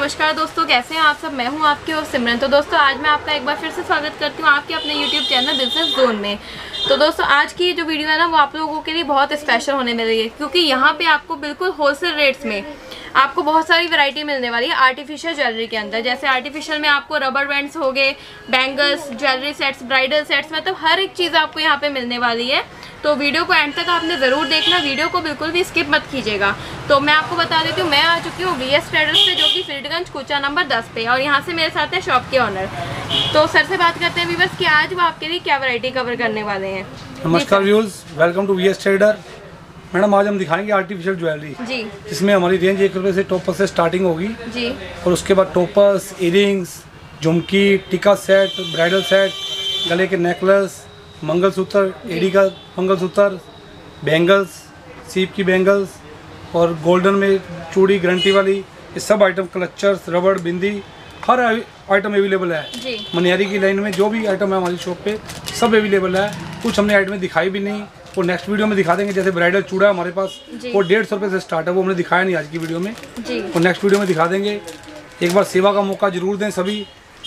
नमस्कार दोस्तों, कैसे हैं आप सब। मैं हूं आपकी और सिमरन। तो दोस्तों आज मैं आपका एक बार फिर से स्वागत करती हूं आपके अपने YouTube चैनल बिजनेस जोन में। तो दोस्तों आज की जो वीडियो है ना वो आप लोगों के लिए बहुत स्पेशल होने में रही है, क्योंकि यहाँ पे आपको बिल्कुल होलसेल रेट्स में आपको बहुत सारी वैरायटी मिलने वाली है आर्टिफिशियल ज्वेलरी के अंदर। जैसे आर्टिफिशियल में आपको रबर बैंड्स हो गए, bangles, jewellery sets, bridal sets, मतलब हर एक चीज़ आपको यहाँ पे मिलने वाली है। तो वीडियो को एंड तक आपने ज़रूर देखना, वीडियो को बिल्कुल भी स्किप मत कीजिएगा। तो मैं आपको बता देती हूँ, मैं आ चुकी हूँ VS ट्रेडर्स पे, जो कि फील्डगंज कूचा नंबर 10 पे, और यहाँ से मेरे साथ है शॉप के ऑनर। तो सर से बात करते हैं व्यूअर्स कि आज वो आपके लिए क्या वैरायटी कवर करने वाले हैं। नमस्कार viewers, welcome to VS trader. Madam आज हम दिखाएंगे आर्टिफिशियल ज्वेलरी जी, जिसमें हमारी रेंज 1 रुपये से टोपर्स से स्टार्टिंग होगी जी, और उसके बाद टोपर्स, इयरिंग्स, झुमकी, टिका सेट, ब्राइडल सेट, गले के नेकलेस, मंगलसूत्र, एडी का मंगलसूत्र, बैंगल्स, सीप की बैंगल्स, और गोल्डन में चूड़ी गारंटी वाली, ये सब आइटम, क्लचर्स, रबड़, बिंदी, हर आइटम अवेलेबल है। मनियारी की लाइन में जो भी आइटम है हमारी शॉप पे सब अवेलेबल है। कुछ हमने आइटम दिखाई भी नहीं, वो नेक्स्ट वीडियो में दिखा देंगे। जैसे ब्राइडल चूड़ा हमारे पास वो 150 रुपये से स्टार्ट है, वो हमने दिखाया नहीं आज की वीडियो में, वो नेक्स्ट वीडियो में दिखा देंगे। एक बार सेवा का मौका जरूर दें सभी।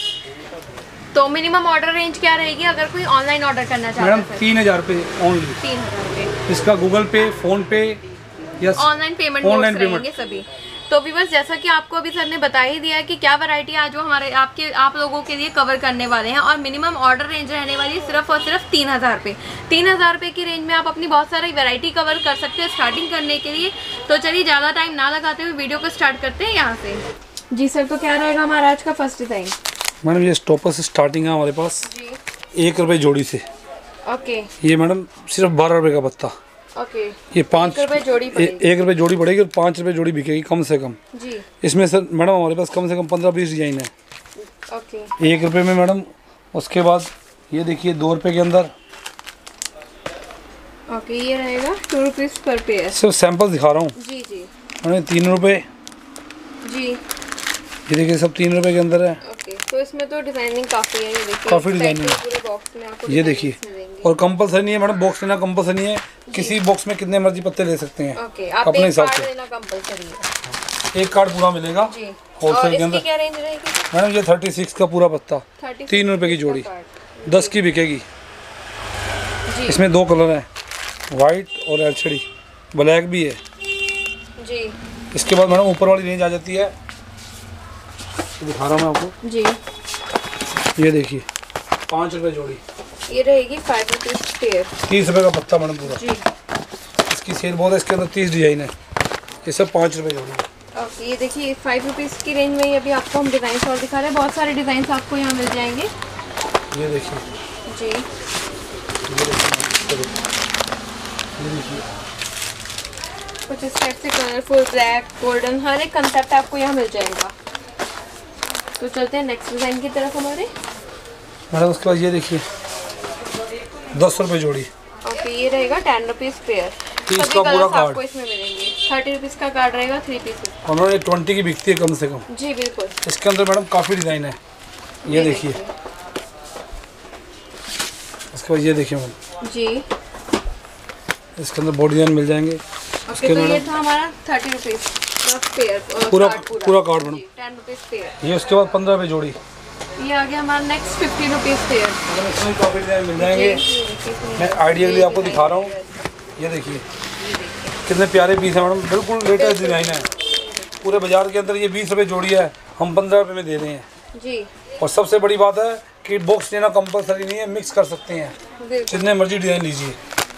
तो मिनिमम ऑर्डर रेंज क्या रहेगी अगर कोई ऑनलाइन ऑर्डर करना चाहता है? मैडम 3000 रुपये ओनली। 3000 रुपये इसका गूगल पे, फोन पे या ऑनलाइन पेमेंट सभी। तो व्यूअर्स जैसा कि आपको अभी सर ने बता ही दिया है कि क्या वैरायटी आज वो हमारे आप लोगों के लिए कवर करने वाले हैं, और मिनिमम ऑर्डर रेंज रहने वाली है सिर्फ और सिर्फ 3000 रुपये। 3000 रुपये की रेंज में आप अपनी बहुत सारी वैरायटी कवर कर सकते हैं स्टार्टिंग करने के लिए। तो चलिए ज़्यादा टाइम ना लगाते हुए वीडियो को स्टार्ट करते हैं यहाँ से। जी सर, तो क्या रहेगा हमारा आज का फर्स्ट डिज़ाइन? मैडम ये स्टॉपर से स्टार्टिंग है हमारे पास 1 रुपये जोड़ी से। ओके, ये मैडम सिर्फ 12 रुपये का पत्ता। ओके, ये 5 रुपये जोड़ी पड़ेगी। 1 रुपये जोड़ी पड़ेगी और 5 रुपये जोड़ी बिकेगी कम से कम जी। इसमें सर मैडम हमारे पास कम से कम 15-20 डिजाइन है। ओके, 1 रुपये में मैडम। उसके बाद ये देखिए 2 रुपये के अंदर। ओके, ये रहेगा 2 रुपीज़ पर पेयर। सिर्फ सैंपल दिखा रहा हूँ जी जी। मैडम 3 रुपये जी, ये देखिए सब 3 रुपये के अंदर है। ओके, तो इसमें तो डिजाइनिंग काफ़ी है, ये देखिए काफ़ी डिजाइनिंग है पूरे बॉक्स में आपको। ये देखिए, और कंपलसरी नहीं है मैडम, बॉक्स लेना कंपलसरी नहीं है, किसी बॉक्स में कितने मर्जी पत्ते ले सकते हैं। ओके, आप अपने हिसाब कार्ड से लेना कंपलसरी है। एक कार्ड पूरा मिलेगा होलसेल के अंदर। क्या रेंज रहेगी मैडम ये 36 का पूरा पत्ता 3 रुपये की जोड़ी, 10 की बिकेगी। इसमें 2 कलर हैं, वाइट और LCD, ब्लैक भी है जी। इसके बाद मैडम ऊपर वाली रेंज आ जाती है, दिखा रहा हूँ मैं आपको जी। ये देखिए 5 रुपये जोड़ी, ये रहेगी 5 रुपीज़ पेयर, 30 रुपये का पत्ता मैडम पूरा जी। इसकी सेल बहुत है, इसके अंदर 30 डिजाइन है, ये सब 5 रुपये जोड़ी। ओके, ये देखिए 5 रुपीज़ की रेंज में ही अभी आपको हम डिज़ाइन और दिखा रहे हैं। बहुत सारे डिज़ाइन आपको यहाँ मिल जाएंगे। ये देखिए जी, ये देखिए कुछ इस टाइप से कलरफुल, ब्लैक, गोल्डन, हर एक कंसेप्ट आपको यहाँ मिल जाएगा। तो चलते हैं नेक्स्ट डिज़ाइन की तरफ हमारे। मैडम उसके बाद ये देखिए 10 रुपये जोड़ी। ओके, ये रहेगा 10 रुपीज़ पेयर। सभी का पूरा कार्ड आपको इसमें मिलेंगे। 30 रुपीज़ का कार्ड रहेगा, 3 पीसेस। उन्होंने 20 की बिकती है कम से कम जी बिल्कुल। इसके अंदर मैडम काफ़ी डिज़ाइन है, ये देखिए। इसके बाद ये देखिए मैडम जी, इसके अंदर बहुत डिज़ाइन मिल जाएंगे। ओके, तो ये था हमारा 30 रुपीज़ पेयर, पूरा कार्ड मैडम, 10 रुपीज़ पेयर। ये उसके बाद 15 रुपये जोड़ी। ये आ गया हमारा नेक्स्ट 15 रुपीज़ पेयर। इसमें काफ़ी डिज़ाइन मिल जाएंगे। मैं आइडिया के लिए आपको दिखा रहा हूँ, ये देखिए कितने प्यारे पीस है मैडम, बिल्कुल लेटेस्ट डिज़ाइन है। पूरे बाजार के अंदर ये 20 रुपये जोड़ी है, हम 15 रुपये में दे रहे हैं जी। और सबसे बड़ी बात है कि बॉक्स लेना कंपलसरी नहीं है, मिक्स कर सकते हैं, जितने मर्जी डिज़ाइन लीजिए।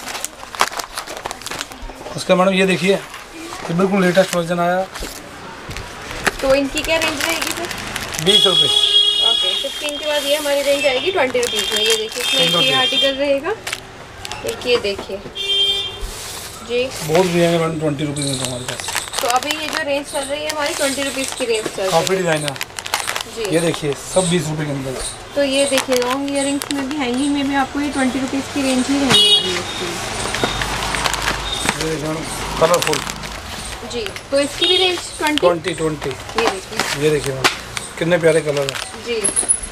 उसका मैडम ये देखिए, ये बिल्कुल लेटेस्ट वर्जन आया। तो इनकी क्या रेंज रहेगी सर? 20 रुपये। ओके, 15 के बाद ये हमारी रेंज आएगी 20 रुपीज़ में। ये देखिए इसमें ये आर्टिकल रहेगा, एक ये देखिए जी, बहुत डिज़ाइन है मैडम 20 रुपीज़ में हमारे पास। तो अभी ये जो रेंज चल रही है हमारी 20 रुपीज़ की रेंज चल रही है। काफ़ी डिज़ाइन है जी, ये देखिए सब 20 रुपये के अंदर। तो ये देखिए लॉन्ग इयरिंग्स में भी, हैंगिंग में भी आपको ये 20 रुपीज़ की रेंज ही रहने वाली है इसकी। ये देखिए कलरफुल जी, तो इसकी भी रेंज 20। ये देखिए मैम कितने प्यारे कलर है जी।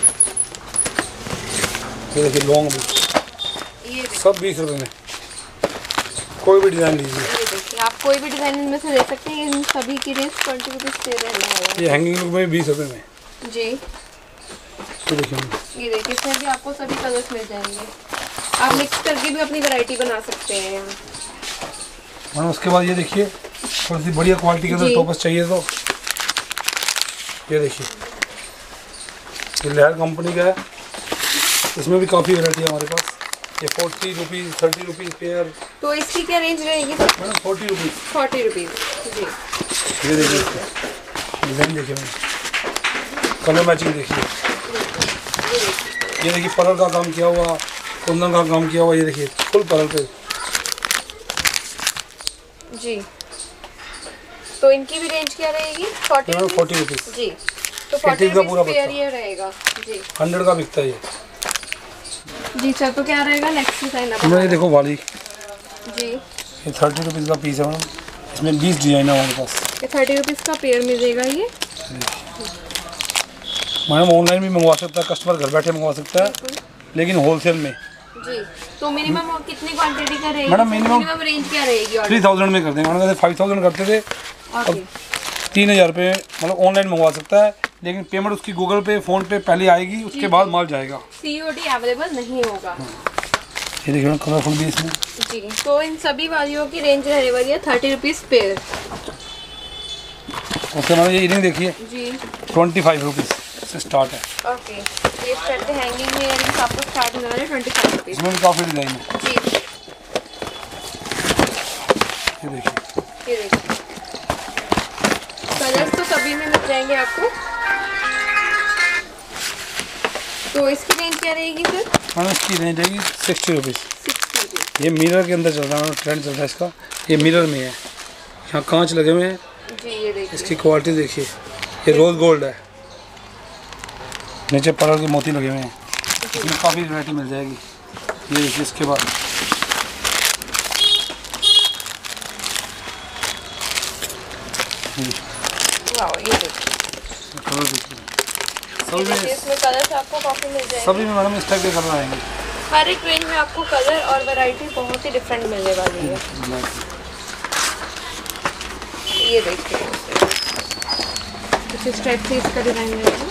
ये देखिए लॉन्ग भी, ये सब 20 रुपये में, कोई भी डिज़ाइन लीजिए। ये देखिए आप कोई भी डिजाइन इनमें से ले सकते हैं। इन सभी की रेंज 20 रुपीज़ से रहने वाला है। ये हैंगिंग लुक में 20 रुपये में जी। तो देखिए ये देखिए, इसमें भी आपको सभी कलर्स मिल जाएंगे। आप मिक्स करके भी अपनी वैरायटी बना सकते हैं यहाँ। मैडम उसके बाद ये देखिए, थोड़ी सी बढ़िया क्वालिटी के अंदर टॉपर्स चाहिए तो ये देखिए, ये लहर कंपनी का है। इसमें भी काफ़ी वैरायटी है हमारे पास। ये 40 रुपीज़ 30 रुपीज़ पेयर। तो इसकी क्या रेंज रहेगी सर? Madam 40 rupees. 40 रुपीज़ जी। ये देखिए, डिज़ाइन देखिए मैडम, कलर मैचिंग देखिए। ये देखिए परल का काम किया हुआ, कुंदन का काम किया हुआ। ये देखिए फुल परल पे जी। तो इनकी भी रेंज क्या रहेगी? 40 रुपीज़ जी। तो 40 का पूरा पेयर ये रहेगा जी। 100 का बिकता है ये जी सर। तो क्या रहेगा नेक्स्ट डिजाइन? ये देखो वाली जी, ये 30 रुपीज़ का पीस है मैडम। इसमें 20 डिजाइन है हमारे पास। ये 30 रुपीज़ का पेयर मिलेगा ये। मैडम ऑनलाइन भी मंगवा सकता है कस्टमर, घर बैठे मंगवा सकता है, लेकिन होलसेल में जी। तो मिनिमम कितनी क्वांटिटी का रहेगी? मैडम मिनिमम रेंज क्या रहेगी? 3000 में कर देंगे मैडम। वैसे 5000 करते थे, अब 3000 रुपये मतलब ऑनलाइन मंगवा सकता है, लेकिन पेमेंट उसकी गूगल पे फ़ोन पे पहले आएगी, उसके बाद माल जाएगा। COD अवेलेबल नहीं होगा। ये देखिए कलरफुल भी इसमें जी। तो इन सभी वालियों की रेंज रहने वाली है 30 रुपीज़ पेयर। उसके बाद ये इयरिंग देखिए जी, 25 रुपीज़ से स्टार्ट है। ओके। ये स्टार्ट हैंगिंग में इयरिंग्स आपको स्टार्ट होने वाले 25 रुपीज़। इसमें भी काफ़ी डिज़ाइन है। जी, ये देखिए, ये देखिए कलर्स तो सभी में मिल जाएंगे आपको। तो इसकी रेंज क्या रहेगी सर? मैडम इसकी रेंज रहेगी 60 रुपीज़। 60 रुपीज़ ये मिरर के अंदर चल रहा है, ट्रेंड चल रहा है इसका। ये मिरर में है, यहाँ कांच लगे हुए हैं। जी। ये देखिए, इसकी क्वालिटी देखिए, ये रोज़ गोल्ड है, नीचे परल के मोती लगे हुए हैं। इसमें काफ़ी वैरायटी मिल जाएगी। ये देखिए इसके बाद वाओ, ये देखिए कलर देखिए, इसमें कलर्स आपको काफ़ी मिल जाएंगे। सभी में मैडम इस टाइप के कलर आएंगे। हर एक रेंज में आपको कलर और वैरायटी बहुत ही डिफरेंट मिलने वाली है। ये देखिए कुछ इस टाइप से इसका डिज़ाइन रहेगा।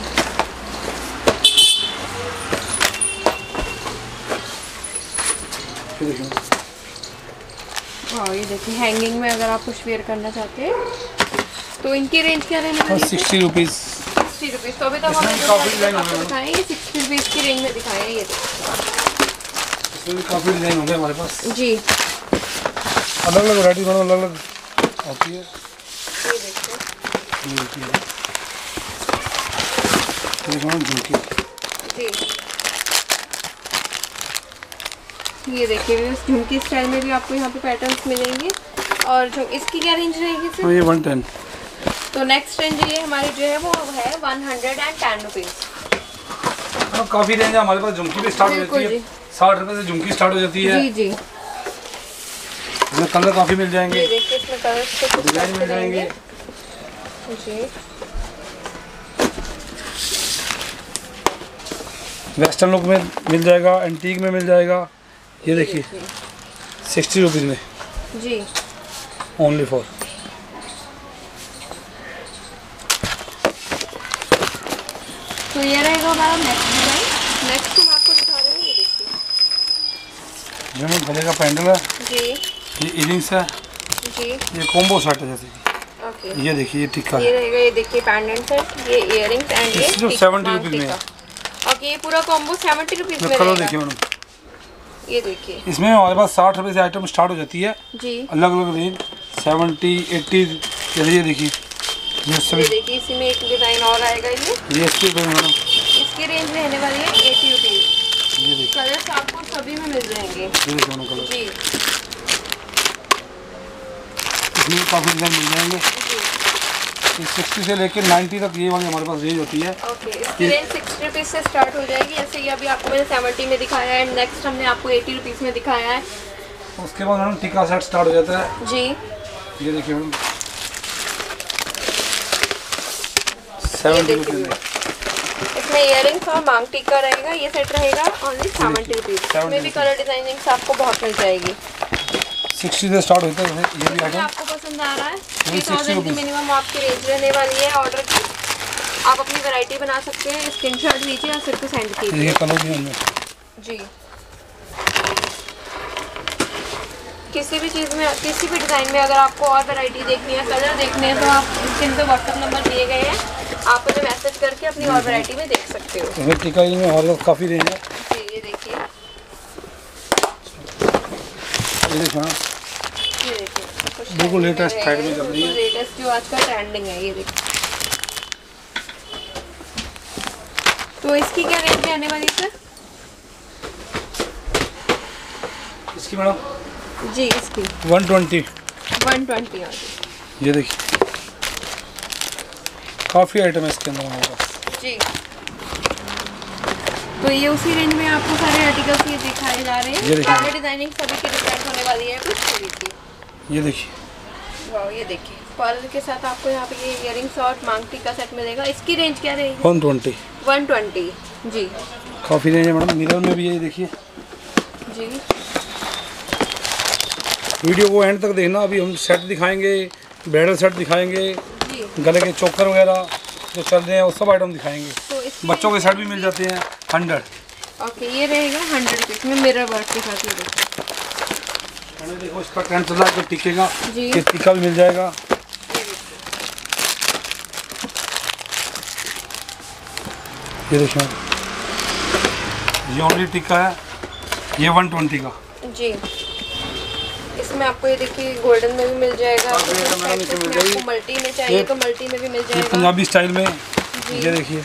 वाह, ये देखिए हैंगिंग में अगर आप कुछ वेयर करना चाहते हैं तो इनकी रेंज क्या रहने वाली है? 60 रुपीज़। 60 रुपीज़। तो अभी तक हमने जो आपको दिखाए ये 60 रुपीज़ की रेंज में दिखाए हैं। ये इसमें भी काफ़ी डिज़ाइन होंगे हमारे पास। जी, अलग अलग वैरायटी मैडम अलग अलग आती है। ये देखिए, ये देखिए मैडम झुमकी। जी ये देखिए इस झुमकी स्टाइल में भी आपको यहाँ पे पैटर्न्स मिलेंगे। और जो इसकी क्या रेंज रहेगी सर? ये 110। तो नेक्स्ट रेंज ये हमारी जो है वो है 110 रुपीज़। काफ़ी रेंज है हमारे पास। झुमकी भी स्टार्ट हो जाती है 60 रुपये से, झुमकी स्टार्ट हो जाती है। जी जी। इसमें कलर काफ़ी मिल जाएंगे, ये देखिए इसमें कलर डिज़ाइन मिल जाएंगे। जी, वेस्टर्न लुक में मिल जाएगा, एंटीक में मिल जाएगा। ये देखिए 60 रुपीज़ में जी, ओनली फॉर। तो ये रहेगा हमारा नेक्स्ट डिज़ाइन। नेक्स्ट हम आपको दिखा रहे हैं, ये देखिए जिसमें गले का पैंडल है, जी ये इयरिंग्स है, जी। ये कॉम्बो सेट है जैसे कि। ओके, ये देखिए ये टिक्का ये है, रहेगा। ये देखिए पेंडेंट सेट, ये इयरिंग्स एंड ये सिर्फ 70 रुपीज़ में है। ओके, ये पूरा कॉम्बो 70 रुपीज़ में कलर रहेगा। देखिए मैडम, ये देखिए इसमें हमारे पास 60 रुपये से आइटम स्टार्ट हो जाती है। जी। अलग अलग रेंज 70 80। जैसे ये देखिए ये सभी, ये देखिए इसी में एक डिज़ाइन और आएगा। ये 80 रुपये मैडम। इसकी रेंज रहने वाली है 80 रुपीज़। ये देखिए, कलर्स आपको सभी में मिल जाएंगे। ये देखिए मैडम कलर, जी इसमें काफ़ी डिज़ाइन मिल जाएंगे। जी। 60 से लेकर 90 तक ये वाली हमारे पास रेंज होती है। ओके, इसकी रेंज 60 रुपीज़ से स्टार्ट हो जाएगी। ऐसे ही अभी आपको मैंने 70 में दिखाया है, नेक्स्ट हमने आपको 80 रुपीज़ में दिखाया है। उसके बाद मैडम टिक्का सेट स्टार्ट हो जाता है। जी, ये देखिए मैडम ये 70 देखिए रुपये में। इसमें इयरिंग्स और मांग टीका रहेगा। ये सेट रहेगा ओनली 70 रुपीज़। इसमें भी कलर डिजाइनिंग्स आपको बहुत मिल जाएगी। 60 से स्टार्ट होता है ये भी आइटम। आपको पसंद आ रहा है 60 3000 की मिनिमम आपकी रेंज रहने वाली है ऑर्डर की। आप अपनी वैरायटी बना सकते हैं, स्क्रीनशॉट लीजिए और सिर्फ सेंड कीजिए। ये कलर भी उनमें जी, किसी भी चीज़ में, किसी भी डिज़ाइन में अगर आपको और वैरायटी देखनी है, कलर देखने हैं, तो आप स्क्रीन पे व्हाट्सएप नंबर दिए गए हैं, आप उन्हें मैसेज करके अपनी और वैरायटी में देख सकते हो। टिका में और काफ़ी रेंज है। जी, ये देखिए, ये देखो ये देखिए, बिल्कुल लेटेस्ट साइड में चल रही है, लेटेस्ट जो आजकल ट्रेंडिंग है। ये देखिए, तो इसकी क्या रेंज आने वाली है सर? इसकी मैडम जी, इसकी 120 आ गई। ये देखिए काफ़ी आइटम है इसके अंदर हमारे पास। जी, तो ये उसी रेंज में आपको सारे आर्टिकल्स ये दिखाए जा रहे हैं। ये देखिए, कलर डिजाइनिंग सभी की डिफरेंट होने वाली है कुछ। ये देखिए, वाह, ये देखिए, पर्ल के साथ आपको यहाँ पे ये इयरिंग्स और मांगटी का सेट मिलेगा। इसकी रेंज क्या रहेगी? 120। 120। जी, काफ़ी रेंज है मैडम। मिरर में भी ये देखिए। जी, वीडियो को एंड तक देखना। अभी हम सेट दिखाएंगे, ब्राइडल सेट दिखाएंगे, जी, गले के चोकर वगैरह जो चल रहे हैं वो सब आइटम दिखाएंगे। तो इसकी बच्चों के सेट भी मिल जाते हैं 100। ओके, ये रहेगा 100 रुपीज़ में मिरर वर्क के साथ। ये देखिए, मैंने देखो इसका ट्रेंड चल रहा है, तो टिक्के का जी, ये टिक्का भी मिल जाएगा। ये देखिए, ये ओनली टिक्का है, ये 120 का। जी, इसमें आपको ये देखिए गोल्डन में भी मिल जाएगा, आपको मल्टी में चाहिए तो मल्टी में भी मिल ये जाएगा। पंजाबी स्टाइल में। ये देखिए,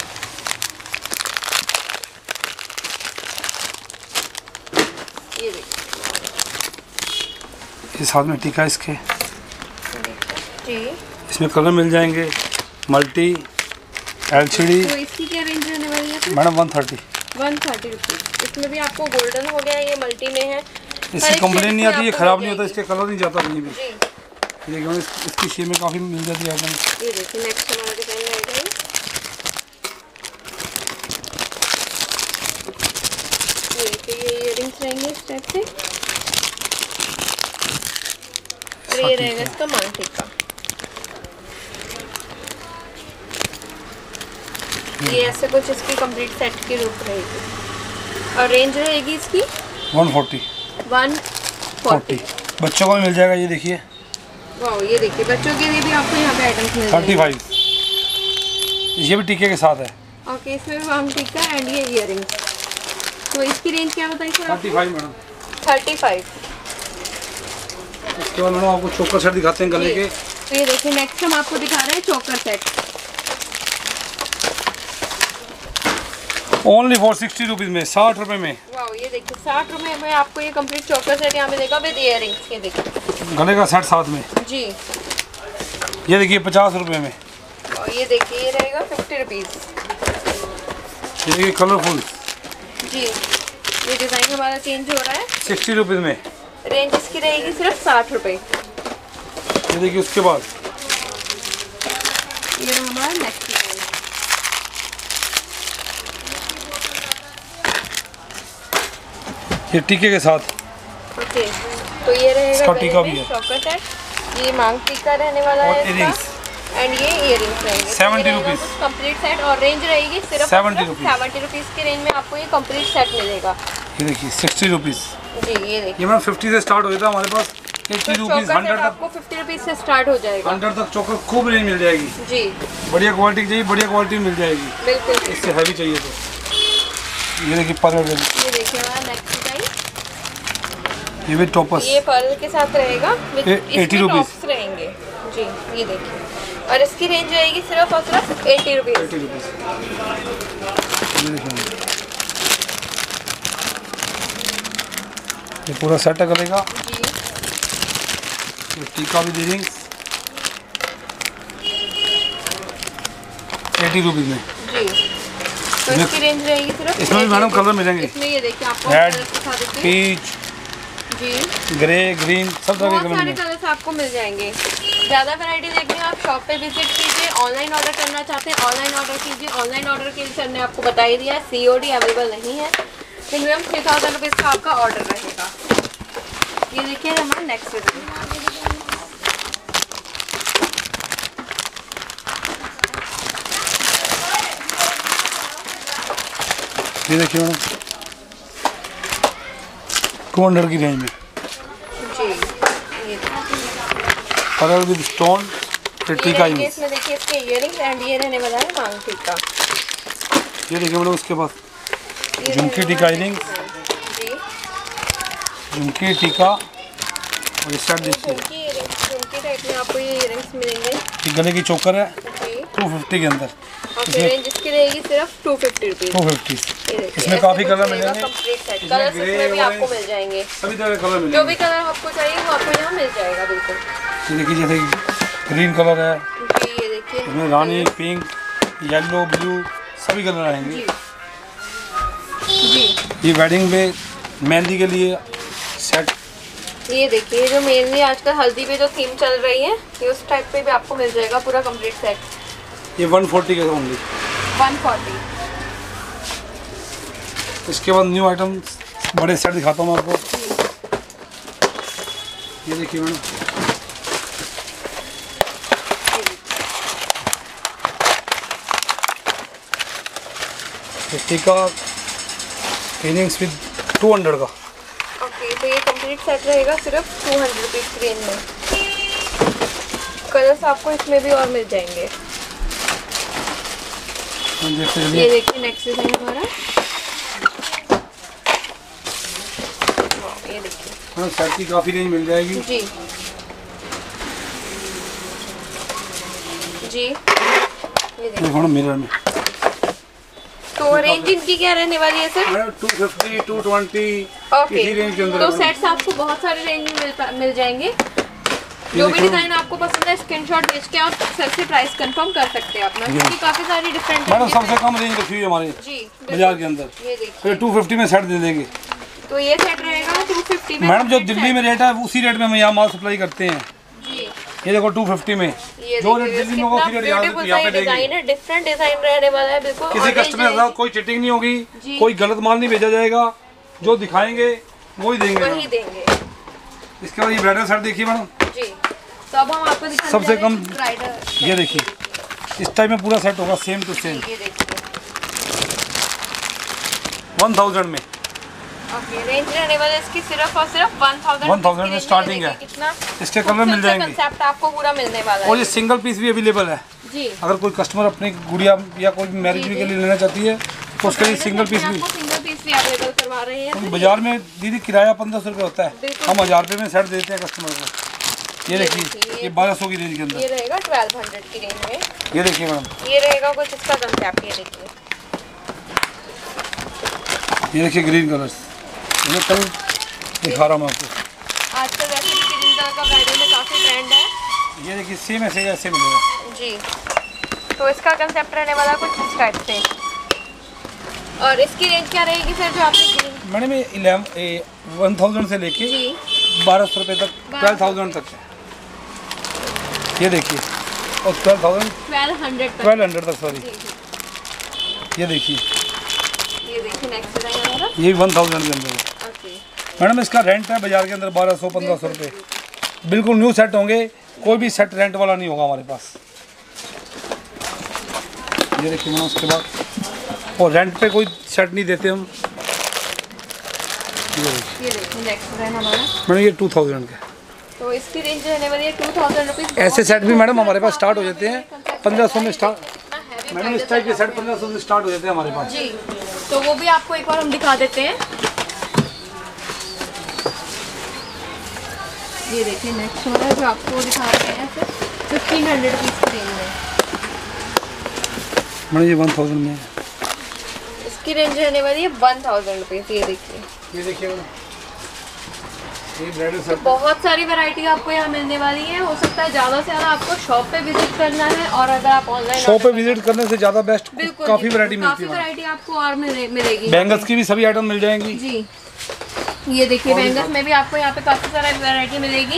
ये देखिए, ये साथ में टिक्का इसके। जी, इसमें कलर मिल जाएंगे, मल्टी, एलसीडी। तो इसकी क्या रेंज रहने वाली है फिर? मैडम 130। 130 रुपीज़। इसमें भी आपको गोल्डन हो गया, ये मल्टी में है। इसकी कंप्लेन नहीं आती, ये ख़राब नहीं होता, इसके कलर नहीं जाता कहीं भी। जी, देखिए इसकी शेप में काफ़ी मिल जाती है आइटम। ये देखिए, नेक्स्ट हमारा डिजाइन रहेगा ये देखिए, ये इयरिंग्स रहेंगे इस टाइप से, और ये रहेगा इसका मांगटी का। ये ऐसे कुछ इसकी कंप्लीट सेट की रूप रहेगी और रेंज रहेगी इसकी 140। 140। बच्चों को भी मिल जाएगा। ये देखिए, वाह, ये देखिए, बच्चों के लिए भी आपको यहाँ पे आइटम्स मिल जाएंगे। 35। ये भी टिक्के के साथ है। ओके, इसमें भी मांग टिक्का एंड ये इयरिंग्स। तो इसकी रेंज क्या बताई सर? 35 मैडम। 35। इसके बाद मैडम आपको चोकर सेट दिखाते हैं गले के। तो ये देखिए, नेक्स्ट हम आपको दिखा रहे हैं चोकर सेट। ओनली फॉर 60 रुपीज़ में, 60 रुपये में। वाह, ये देखिए, 60 रुपये में आपको ये कंप्लीट चोकर सेट यहाँ मिलेगा विद इयरिंग्स। ये देखिए, गले का सेट साथ में। जी, ये देखिए 50 रुपये में। और ये देखिए, ये रहेगा 50 रुपीज़। ये देखिए कलरफुल। जी, ये डिज़ाइन हमारा चेंज हो रहा है। 60 रुपीज़ में। रेंज इसकी रहेगी सिर्फ 60 रुपये। ये देखिए, उसके बाद ये रहा हमारा नेक्स्ट डिज़ाइन। ये टीके के साथ। ओके, तो ये रहेगा इसका टीका भी है। चोकर सेट। ये मांग टीका रहने वाला और है इयरिंग्स। इसका, एंड ये इयरिंग्स रहेंगे। 70 रुपीज़ कंप्लीट सेट, और रेंज रहेगी सिर्फ 70 रुपीज़। 70 रुपीज़ की रेंज में आपको ये कंप्लीट सेट मिलेगा। ये देखिए 60 रुपीज़। जी, ये देखिए, ये मैम 50 से स्टार्ट होता है हमारे पास। 80 तो रुपीज़, चोकर 100 सेट तक। आपको 50 रुपीज़ से स्टार्ट हो जाएगा। 100 तक चोकर खूब रेंज मिल जाएगी। जी, बढ़िया क्वालिटी की चाहिए, बढ़िया क्वालिटी मिल जाएगी। बिल्कुल। इससे हैवी चाहिए तो। ये देखिए पर्ल। ये देखिए हमारा नेक्स्ट डिज़ाइन। ये भी टॉपर्स। ये पर्ल के साथ रहेगा, विद 80 रुपीज़ टॉप्स रहेंगे। जी, ये देखिए, और इसकी रेंज रहेगी सिर्फ और सिर्फ 80 रुपीज़। 80 रुपीज़। ये देखिए, ये पूरा सेट है गले का। जी, ये टीका भी दे देंगे 80 रुपीज़ में। जी, तो इसकी रेंज रहेगी सिर्फ। इसमें भी मैडम कलर मिलेंगे। इसमें ये देखिए, आपको रेड, कलर्स दिखा देते हैं। पीच, जी, ग्रे, ग्रीन, सब तरह के बहुत कलर सारे मिलेंगे। कलर्स आपको मिल जाएंगे। ज़्यादा वैरायटी देखनी है आप शॉप पे विजिट कीजिए। ऑनलाइन ऑर्डर करना चाहते हैं ऑनलाइन ऑर्डर कीजिए। ऑनलाइन ऑर्डर के लिए सर ने आपको बता ही दिया है, COD अवेलेबल नहीं है। मिनिमम 3000 रुपीज़ का आपका ऑर्डर रहेगा। ये देखिए हमारा नेक्स्ट डिजाइन। ये देखिए मैडम 200 की रेंज में जी। Pearl with stone tikka image. इसमें देखिए इसके इयरिंग्स एंड ये रहने वाला है मांग टीका। ये देखिए मैडम उसके बाद झुमकी टीका इयरिंग्स, झुमकी टीका और इस साइड देखिए झुमकी टाइप में आपको ये इयरिंग्स मिलेंगे। ये गले की चोकर है 250 के अंदर। और रेंज इसकी रहेगी सिर्फ 250 रुपीज। 250। इसमें काफी कलर मिलेंगे, कलर इसमें भी आपको मिल जाएंगे, सभी तरह के कलर मिलेंगे। जो भी कलर आपको चाहिए वो आपको यहाँ मिल जाएगा बिल्कुल। ये देखिए जैसे ग्रीन कलर है जी, ये देखिए इसमें रानी, पिंक, येलो, ब्लू सभी कलर आएंगे जी। ये वेडिंग में मेहंदी के लिए सेट। ये देखिए जो मेनली आजकल हल्दी पे जो थीम चल रही है ये उस टाइप पे भी आपको मिल जाएगा पूरा कंप्लीट सेट। ये 140 के ओनली 140। इसके बाद न्यू आइटम बड़े सेट दिखाता हूँ मैं आपको। ये देखिए मैडम टीका इयरिंग्स विद 200 का। ओके, तो ये कंप्लीट सेट रहेगा सिर्फ 200 रुपीज की रेंज में। कलर्स आपको इसमें भी और मिल जाएंगे। ये देखिए नेक्स्ट डिजाइन हमारा। ये देखिए हाँ सेट की काफ़ी रेंज मिल जाएगी जी जी। ये देखिए मिरर में तो रेंज इनकी क्या रहने वाली है सर? 250, 220 ओके। इसी रेंज के अंदर। तो सेट्स आपको बहुत सारे रेंज में मिल जाएंगे। जो भी डिजाइन आपको पसंद है स्क्रीनशॉट भेज के आप सर से प्राइस कंफर्म कर सकते हैं अपना, क्योंकि काफी सारी डिफरेंट मैडम सबसे कम रेंज रखी हुई है हमारे जी बाजार के अंदर। ये देखिए फिर 250 में सेट दे देंगे। तो ये सेट रहेगा 250 में। मैडम जो दिल्ली में रेट है उसी रेट में हम यहाँ माल सप्लाई करते हैं जी। ये देखो 250 में जो रेट दिल्ली में होगा उसी रेट यहाँ पे डिजाइन है, डिफरेंट डिजाइन रहने वाला है बिल्कुल। किसी कस्टमर के साथ कोई चिटिंग नहीं होगी, कोई गलत माल नहीं भेजा जाएगा, जो दिखाएंगे वही देंगे वही देंगे। इसके बाद ये ब्राइडल सेट देखिए मैडम जी। तो अब हम आपको दिखाने सबसे कम ब्राइडल। ये देखिए इस टाइप में पूरा सेट होगा सेम टू सेम ये देखिए 1000 में। ओके, रेंज रहने वाला इसकी सिर्फ और सिर्फ 1000 में स्टार्टिंग है। कितना इसके कलर मिल जाएंगे, कंसेप्ट आपको पूरा मिलने वाला है। और ये सिंगल पीस भी अवेलेबल है जी। अगर कोई कस्टमर अपनी गुड़िया या कोई मैरिज के लिए लेना चाहती है तो उसके लिए सिंगल पीस भी अवेलेबल करवा रहे हैं। बाजार में दीदी किराया 1500 रुपये होता है, हम 1000 रुपये में सेट देते हैं कस्टमर को। ये देखिए ये 1200 की रेंज के अंदर ये रहेगा 1200 की रेंज में। ये देखिए मैडम ये रहेगा कुछ इसका कंसेप्ट। ये देखिए ग्रीन कलर्स ये कल दिखा रहा हूँ मैं आपको। आजकल वैसे भी ग्रीन कलर का ब्राइडल में काफी ट्रेंड है। ये देखिए सेम ऐसे मिलेगा जी। तो इसका कंसेप्ट रहने वाला कुछ इस टाइप से। और इसकी रेंज क्या रहेगी सर जो आपने ग्रीन? मैडम ये 1000 से लेके 1200 रुपये तक 12,000 तक है। ये देखिए और 1200 तक सॉरी। ये देखिए नेक्स्ट डिजाइन हमारा ये 1000 के अंदर है। मैडम इसका रेंट है बाजार के अंदर 1200-1500 रुपये। बिल्कुल न्यू सेट होंगे, कोई भी सेट रेंट वाला नहीं होगा हमारे पास। ये देखिए मैडम उसके बाद और रेंट पे कोई सेट नहीं देते हम। ये देखिए नेक्स्ट डिजाइन हमारा मैडम ये 2000 का। तो इसकी रेंज रहने वाली है 2000 रुपीज। ऐसे सेट भी मैडम हमारे पास स्टार्ट हो जाते हैं 1500 में स्टार्ट। मैडम इस टाइप के सेट 1500 से स्टार्ट हो जाते हैं हमारे पास जी। तो वो भी आपको एक बार हम दिखा देते हैं। ये देखिए नेक्स्ट हो रहा है जो आपको दिखा रहे हैं 1500 रुपीज की रेंज में। मैडम ये 1000 में है। इसकी रेंज रहने वाली है 1000 रुपीज। ये देखिए ये ब्राइडल सेट बहुत सारी वैरायटी आपको यहाँ मिलने वाली है। हो सकता है ज़्यादा से ज़्यादा आपको शॉप पे विजिट करना है, और अगर आप ऑनलाइन शॉप पे विजिट करने से ज़्यादा बेस्ट काफ़ी वैरायटी मिलती है। काफ़ी वैरायटी आपको और मिलेगी। बैंगल्स की भी सभी आइटम मिल जाएंगी जी। ये देखिए बैंगल्स में भी आपको यहाँ पे काफ़ी सारा वैरायटी मिलेगी।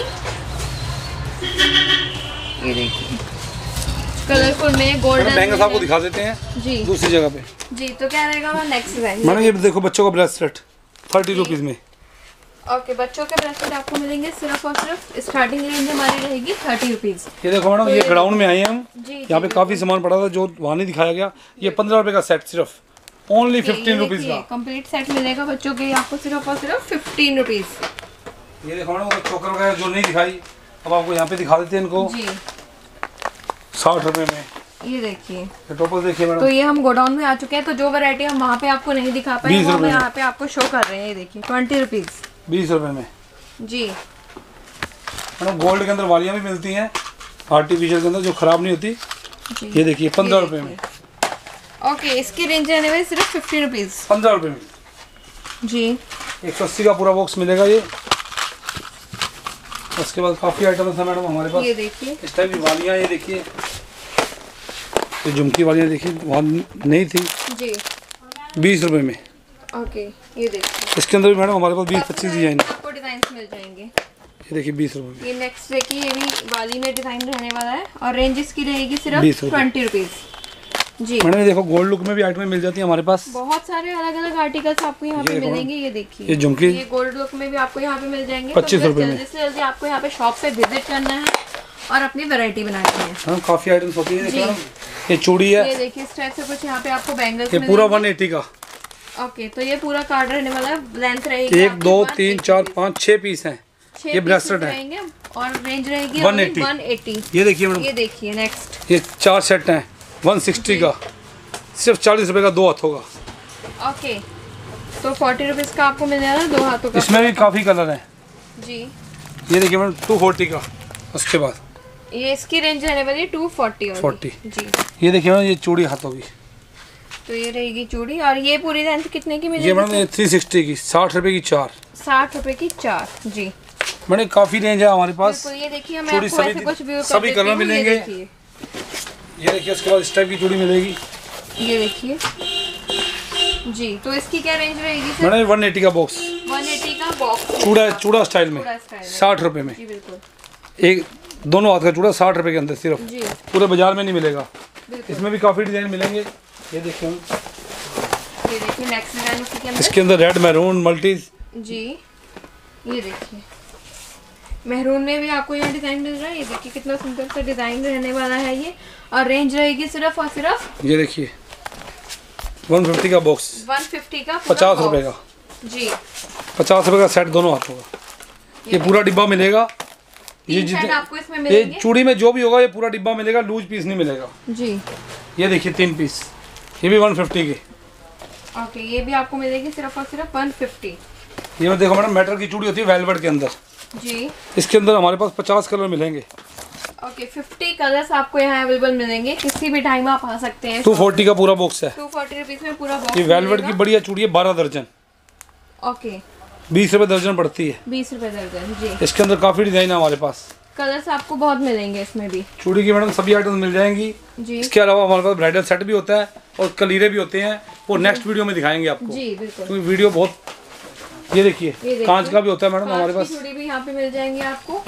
ये देखिए कलरफुल में गोल्डन बैंगल्स आपको दिखा देते हैं जी दूसरी जगह पे। जी। तो क्या रहेगा नेक्स्ट डिजाइन? मैडम ये देखो बच्चों का ब्रेसलेट 30 रुपीज़ में। ओके, बच्चों के ब्रेसलेट आपको मिलेंगे सिर्फ और सिर्फ स्टार्टिंग रेंज हमारी रहेगी 30 रुपीज़। ये देखो मैडम, ये ग्राउंड में आए हैं हम, जी यहाँ पे काफी सामान पड़ा था जो वहाँ नहीं दिखाया गया। ये 15 रुपए का सेट, सिर्फ ओनली 15 रुपीज का कंप्लीट सेट मिलेगा बच्चों के आपको सिर्फ और सिर्फ 15 रुपीज़। ये देखो मैडम, वो चोकर वगैरह जो नहीं दिखाई, अब आपको यहाँ पे दिखा देते हैं इनको जी 60 रुपए में। ये देखिए, ये टोपस देखिए मैडम। तो ये हम गोडाउन में आ चुके हैं, तो जो वैरायटी हम वहाँ पे आपको नहीं दिखा पाए 20 वो हम रुपए में। यहाँ पे आपको शो कर रहे हैं। ये देखिए 20 रुपीज़ 20 रुपए में। जी। मैडम गोल्ड के अंदर वालियाँ भी मिलती हैं आर्टिफिशियल के अंदर, जो खराब नहीं होती। जी ये देखिए 15 रुपए में। ओके, इसकी रेंज रहने वाली सिर्फ 50 रुपीज़ 15 रुपए में जी। 180 का पूरा बॉक्स मिलेगा ये। उसके बाद काफ़ी आइटम्स है मैडम हमारे पास। ये देखिए इस टाइप की वालियाँ, ये देखिए, ये झुमकी वालियाँ देखिए, वहाँ नहीं थी, जी। 20 रुपए में। ओके, ये देखिए, इसके अंदर भी मैडम हमारे पास 20-25 डिजाइन है। आपको डिजाइन मिल जाएंगे। ये देखिए 20 रुपए में। ये नेक्स्ट देखिए, ये भी वाली में डिजाइन रहने वाला है और रेंज इसकी रहेगी 20 सिर्फ रुपए। 20 रुपीज़ जी। मैडम ये देखो, गोल्ड लुक में भी आइटमें मिल जाती है हमारे पास। बहुत सारे अलग अलग आर्टिकल्स आपको यहाँ पे ये देखो, मिलेंगे। ये देखिए, ये झुमकी ये गोल्ड लुक में भी आपको यहाँ पे मिल जाएंगे। 25 तो बस रुपए में। जल्दी से जल्दी आपको यहाँ पे शॉप पे विजिट करना है और अपनी वैरायटी बनानी है। हाँ, काफ़ी आइटम्स होती है। जी। ये चूड़ी है, ये देखिए, इस टाइप से कुछ यहाँ पे आपको बैंगल्स ये पूरा 180 का। ओके, तो ये पूरा कार्ड रहने वाला है। लेंथ रहेगी 1 2 3 4 5 6 पीस हैं। ये ब्रेसलेट है रहेंगे और रेंज रहेगी 180। 180। ये देखिए मैडम, ये देखिए नेक्स्ट। ये 4 सेट हैं 160 का, सिर्फ 40 रुपए का 2 हाथों का। ओके, तो 40 रुपीज़ का आपको मिल जाएगा 2 हाथों का। इसमें भी काफ़ी कलर हैं। जी, ये देखिए मैडम 240 का। उसके बाद ये इसकी रेंज रहने वाली है 240 वाली। 40। जी, ये देखिए मैडम, ये चूड़ी हाथों की। तो ये रहेगी चूड़ी और ये पूरी रेंज कितने की ये मिलेगी? मैडम ये 360 की, 60 रुपए की 4। 60 रुपए की 4 जी। मैडम काफ़ी रेंज है हमारे पास। बिल्कुल, ये देखिए, मैं चूड़ी आपको ऐसे सभी कुछ व्यू कर सभी देती कलर हूँ। मिलेंगे। ये देखिए, उसके बाद इस टाइप की चूड़ी मिलेगी। ये देखिए जी, तो इसकी क्या रेंज रहेगी सर? मैडम 180 का बॉक्स, 180 का बॉक्स, चूड़ा स्टाइल में, पूरा स्टाइल है। 60 रुपए में। जी बिल्कुल एक दोनों हाथ का चूड़ा 60 रुपए के अंदर सिर्फ, जी, पूरे बाजार में नहीं मिलेगा। बिल्कुल। इसमें भी काफ़ी डिज़ाइन मिलेंगे। ये देखिए, ये देखिए नेक्स्ट डिजाइन इसी के अंदर। इसके अंदर रेड मैरून मल्टीज। जी, ये देखिए मेहरून में भी आपको यहाँ डिजाइन मिल रहा है। ये देखिए कितना सुंदर सा डिजाइन रहने वाला है ये, और रेंज रहेगी सिर्फ और सिर्फ ये देखिए 150 का बॉक्स, 150 का, 50 रुपए का। जी। 50 रुपए का सेट दोनों हाथों का। ये पूरा डिब्बा मिलेगा। ये 3 सेट जितने आपको इसमें ये मिलेंगे। चूड़ी में जो भी होगा ये पूरा डिब्बा मिलेगा, लूज पीस नहीं मिलेगा। जी, ये देखिए 3 पीस, ये भी 150 के। ओके, ये भी आपको मिलेगी सिर्फ और सिर्फ 150। ये में देखो मैडम, मेटल की चूड़ी होती है वेलवेट के अंदर। जी, इसके अंदर हमारे पास 50 कलर मिलेंगे। ओके, 50 कलर्स आपको यहाँ अवेलेबल मिलेंगे। किसी भी टाइम आप आ सकते हैं। 240 का पूरा बॉक्स है। 240 रुपीज में पूरा बॉक्स ये वेलवेट की बढ़िया चूड़ी है, 12 दर्जन, ओके, 20 रुपए दर्जन पड़ती है। 20 रुपए दर्जन जी। इसके अंदर काफ़ी डिज़ाइन है हमारे पास। कलर्स आपको बहुत मिलेंगे इसमें भी। चूड़ी की मैडम सभी आइटम मिल जाएंगी। जी इसके अलावा हमारे पास ब्राइडल सेट भी होता है और कलीरे भी होते हैं, वो नेक्स्ट वीडियो में दिखाएंगे आपको, जी बिल्कुल। क्योंकि वीडियो बहुत। ये देखिए कांच का भी होता है मैडम हमारे कांच पास। की चूड़ी भी यहाँ पे मिल जाएंगी आपको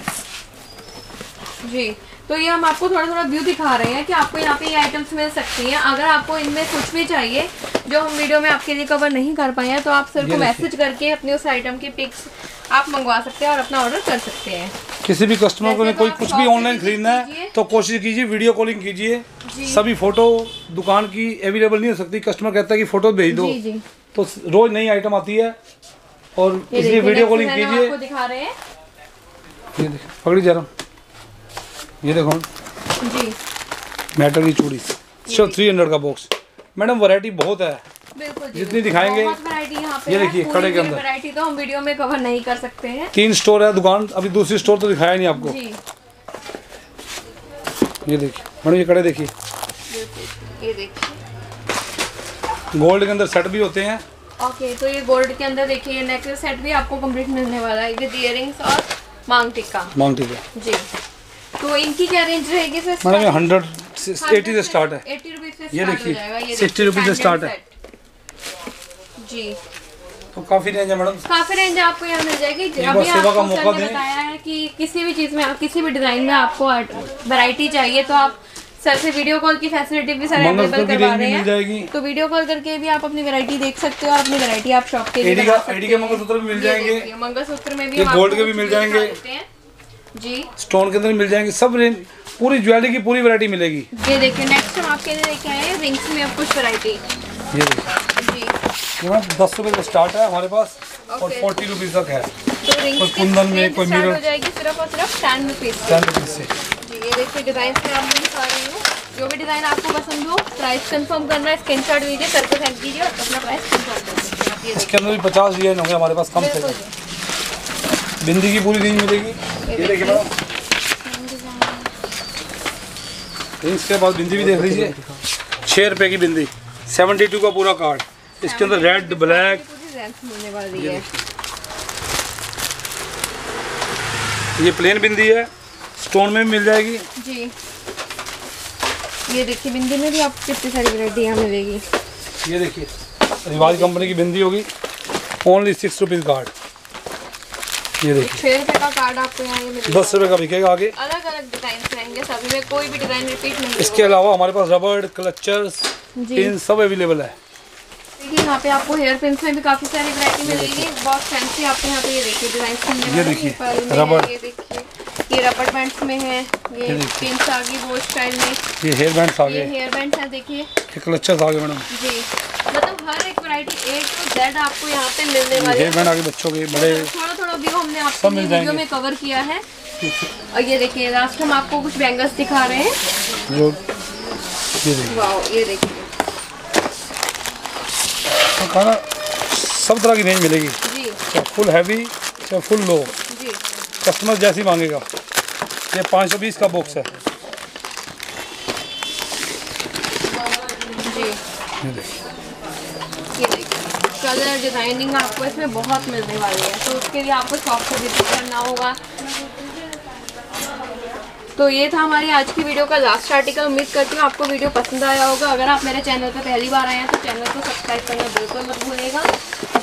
जी। तो ये हम आपको थोड़ा थोड़ा व्यू दिखा रहे हैं कि आपको यहाँ पे ये आइटम्स मिल सकती हैं। अगर आपको इनमें कुछ भी चाहिए जो हम वीडियो में आपके लिए कवर नहीं कर पाए हैं, तो आप सर को मैसेज करके अपने उस आइटम की पिक्स आप मंगवा सकते हैं और अपना ऑर्डर कर सकते हैं। किसी भी कस्टमर को कोई कुछ भी ऑनलाइन खरीदना है तो कोशिश कीजिए वीडियो कॉलिंग कीजिए। सभी फोटो दुकान की अवेलेबल नहीं हो सकती, कस्टमर कहता है कि फोटो भेज दो, तो रोज नई आइटम आती है और इसलिए वीडियो कॉलिंग कीजिए। आपको दिखा रहे हैं, ये देखो पकड़ी जा रहा हूँ, ये देखो जी, मेटल की चूड़ी सिर्फ 300 का बॉक्स। मैडम वैरायटी बहुत है, बिल्कुल जितनी दिखाएंगे। बहुत वैरायटी यहाँ पे ये देखिए कड़े के अंदर वैरायटी तो हम वीडियो में कवर नहीं कर सकते हैं। 3 स्टोर है दुकान, अभी दूसरी स्टोर तो दिखाया नहीं आपको। जी ये देखिए मैडम, ये कड़े देखिए, बिल्कुल, ये देखिए गोल्ड के अंदर सेट भी होते हैं। ओके, तो ये गोल्ड के अंदर देखिए ये नेकलेस सेट भी आपको कंप्लीट मिलने वाला है विद इयररिंग्स और मांग टिक्का। मांग टिक्का जी, तो इनकी क्या रेंज रहेगी सर? मैडम ये 180 से स्टार्ट है। 80 रुपीज से ये स्टार्ट हो देखिए जाएगा। ये 60 रुपीज से स्टार्ट है। जी, तो काफी रेंज है मैडम, काफी रेंज आपको यहाँ मिल जाएगी। एक बार अभी सेवा का आपको मौका सर ने दें। बताया है कि किसी भी चीज़ में, किसी भी डिज़ाइन में आपको वैरायटी चाहिए तो आप सर से वीडियो कॉल की फैसिलिटी भी सर अवेलेबल करवा रहे हैं, तो वीडियो कॉल करके भी आप अपनी वैरायटी देख सकते हो और अपनी वैरायटी आप शॉप के लिए एडी के मंगलसूत्र भी मिल जाएंगे, मंगलसूत्र में भी गोल्ड के भी मिल जाएंगे जी, स्टोन के अंदर मिल जाएंगे, सब पूरी ज्वेलरी की पूरी वैरायटी मिलेगी। ये देखिए नेक्स्ट हम आपके लिए लेके आए हैं रिंग्स में अब कुछ वैरायटी। ये देखिए जी, ये 10 रुपए से स्टार्ट है हमारे पास और 40 रुपीज तक है। तो रिंग्स कोई कुंदन में कोई मिरर हो जाएगी सिर्फ और सिर्फ 10 रुपीज से। जी, ये देखिए डिजाइन से आप दिखा रही हूँ, जो भी डिजाइन आपको पसंद हो प्राइस कंफर्म करना है, स्क्रीनशॉट लीजिए, सर को सेंड कीजिए और अपना प्राइस कंफर्म कर दीजिए आप। ये इसके अंदर भी 50 डिजाइन होंगे हमारे पास कम से कम। बिंदी की पूरी रेंज मिलेगी। ये देखिए मैडम, इसके बाद बिंदी भी देख लीजिए, 6 रुपए की बिंदी, 72 का पूरा कार्ड, इसके अंदर रेड ब्लैक मिलने वाली है। ये प्लेन बिंदी है, स्टोन में भी मिल जाएगी जी। ये देखिए बिंदी में भी आपको कितनी सारी वैरायटी यहाँ मिलेगी। ये देखिए रिवाज कंपनी की बिंदी होगी, ओनली 6 रुपीज कार्ड। ये देखिए 6 रुपए का कार्ड आपको यहाँ ये मिलेगा, 10 रुपए का बिकेगा। आगे अलग अलग डिजाइन रहेंगे, सभी में कोई भी डिजाइन रिपीट नहीं। इसके अलावा हमारे पास रबड़, क्लचर्स, पिन सब अवेलेबल है। देखिए यहाँ पे आपको हेयर पिन्स में भी काफी सारी वैरायटी मिलेगी, बहुत फैंसी आपको यहाँ पे ये देखिए डिजाइन। ये देखिए रबड़, ये देखिए ये रबड़ बैंड्स में है, ये पिन्स आ गई वो स्टाइल में, ये हेयर बैंड्स आ गए, ये हेयर बैंड्स है देखिए, ये क्लचर्स आ गए मैडम जी। मतलब हर एक वैरायटी A to Z आपको यहाँ पे मिलने वाली है। हेयर बैंड आ गए बच्चों के बड़े, थोड़ा व्यू हमने आपको वीडियो में कवर किया है। और ये देखिए लास्ट हम आपको कुछ बैंगल्स दिखा रहे हैं, जो ये देखिए वाओ, ये देखिए खाना सब तरह की रेंज मिलेगी जी, चाहे फुल हैवी चाहे फुल लो, जी। कस्टमर जैसी मांगेगा। ये 520 का बॉक्स है। जी ये देखिए, ये देखिए कलर डिजाइनिंग आपको इसमें बहुत मिलने वाली है, तो उसके लिए आपको शॉप से विजिट करना होगा। तो ये था हमारी आज की वीडियो का लास्ट आर्टिकल। उम्मीद करती हूँ आपको वीडियो पसंद आया होगा। अगर आप मेरे चैनल पर पहली बार आए हैं तो चैनल को सब्सक्राइब करना बिल्कुल मत भूलिएगा।